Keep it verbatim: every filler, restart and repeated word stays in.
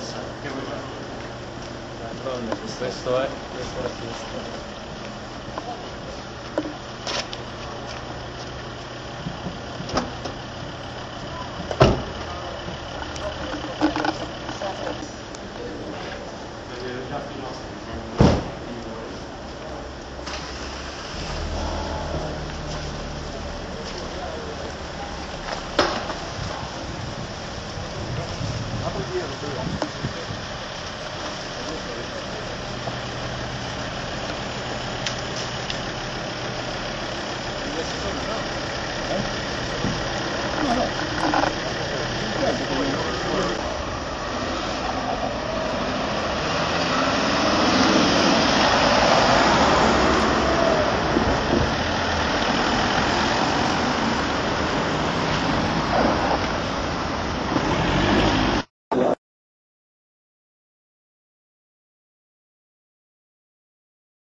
Che vuoi fare? D'altronde, questo è, questa è la sinistra. No, no.